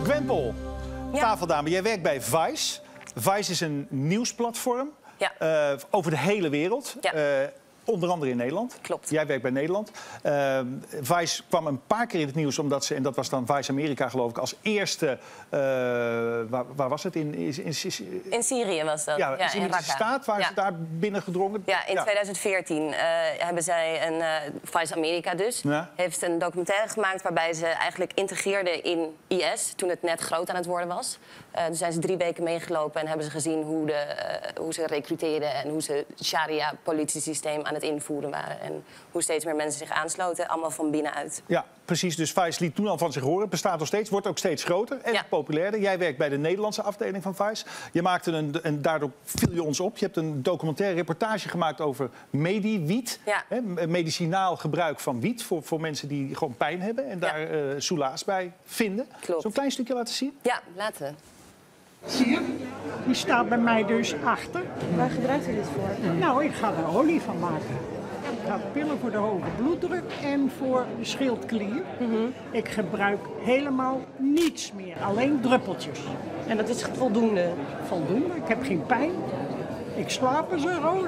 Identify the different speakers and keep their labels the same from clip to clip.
Speaker 1: Gwenpool,
Speaker 2: Ja.
Speaker 1: tafeldame, jij werkt bij Vice. Vice is een nieuwsplatform over de hele wereld.
Speaker 2: Ja.
Speaker 1: Onder andere in Nederland.
Speaker 2: Klopt.
Speaker 1: Jij werkt bij Nederland. Vice kwam een paar keer in het nieuws omdat ze, en dat was dan Vice Amerika geloof ik, als eerste, waar was het?
Speaker 2: In Syrië was dat.
Speaker 1: Ja, in de
Speaker 2: in
Speaker 1: Syrische
Speaker 2: Raqqa.
Speaker 1: staat waren ze daar binnengedrongen.
Speaker 2: Ja, in 2014 hebben zij Vice Amerika dus, heeft een documentaire gemaakt waarbij ze eigenlijk integreerden in IS toen het net groot aan het worden was. Dus zijn ze 3 weken meegelopen en hebben ze gezien hoe ze recruteerden en hoe ze het sharia-politiesysteem aan het invoeren waren. En hoe steeds meer mensen zich aansloten, allemaal van binnenuit.
Speaker 1: Ja, precies. Dus Vice liet toen al van zich horen. Het bestaat nog steeds, wordt ook steeds groter en populairder. Jij werkt bij de Nederlandse afdeling van Vice. Je maakte en daardoor viel je ons op. Je hebt een documentaire reportage gemaakt over Medi-wiet.
Speaker 2: Ja.
Speaker 1: Medicinaal gebruik van wiet voor mensen die gewoon pijn hebben en daar soelaas bij vinden.
Speaker 2: Klopt.
Speaker 1: Zo'n klein stukje laten zien?
Speaker 2: Ja, laten we.
Speaker 3: Zie je? Die staat bij mij dus achter.
Speaker 2: Waar gebruikt u dit voor?
Speaker 3: Nou, ik ga er olie van maken. Ik ga pillen voor de hoge bloeddruk en voor de schildklier. Ik gebruik helemaal niets meer, alleen druppeltjes.
Speaker 2: En dat is voldoende?
Speaker 3: Voldoende, ik heb geen pijn. Ik slaap als een roos.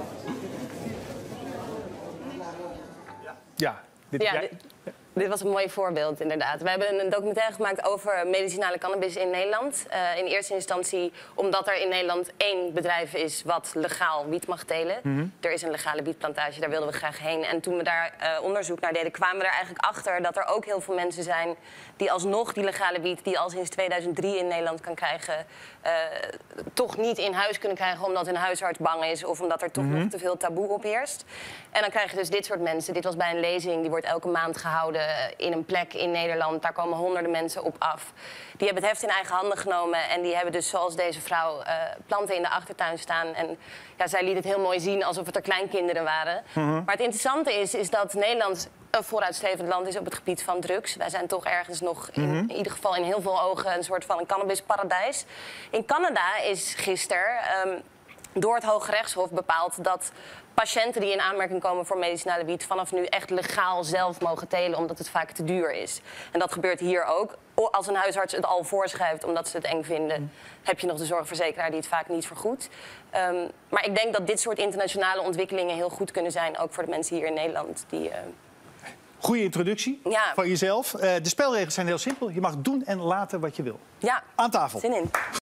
Speaker 1: Ja.
Speaker 2: Dit was een mooi voorbeeld, inderdaad. We hebben een documentaire gemaakt over medicinale cannabis in Nederland. In eerste instantie omdat er in Nederland 1 bedrijf is wat legaal wiet mag telen. Er is een legale wietplantage, daar wilden we graag heen. En toen we daar onderzoek naar deden, kwamen we er eigenlijk achter dat er ook heel veel mensen zijn die alsnog die legale wiet, die al sinds 2003 in Nederland kan krijgen, toch niet in huis kunnen krijgen omdat hun huisarts bang is of omdat er toch nog te veel taboe op heerst. En dan krijg je dus dit soort mensen. Dit was bij een lezing, die wordt elke maand gehouden in een plek in Nederland. Daar komen honderden mensen op af. Die hebben het heft in eigen handen genomen en die hebben dus zoals deze vrouw planten in de achtertuin staan. En ja, zij liet het heel mooi zien alsof het haar kleinkinderen waren. Maar het interessante is dat Nederland een vooruitstrevend land is op het gebied van drugs. Wij zijn toch ergens nog, in ieder geval in heel veel ogen, een soort van een cannabisparadijs. In Canada is gisteren door het Hooggerechtshof bepaald dat patiënten die in aanmerking komen voor medicinale wiet vanaf nu echt legaal zelf mogen telen, omdat het vaak te duur is. En dat gebeurt hier ook. Als een huisarts het al voorschrijft omdat ze het eng vinden, heb je nog de zorgverzekeraar die het vaak niet vergoedt. Maar ik denk dat dit soort internationale ontwikkelingen heel goed kunnen zijn, ook voor de mensen hier in Nederland.
Speaker 1: Goeie introductie van jezelf. De spelregels zijn heel simpel. Je mag doen en laten wat je wil.
Speaker 2: Ja,
Speaker 1: aan tafel.
Speaker 2: Zin in.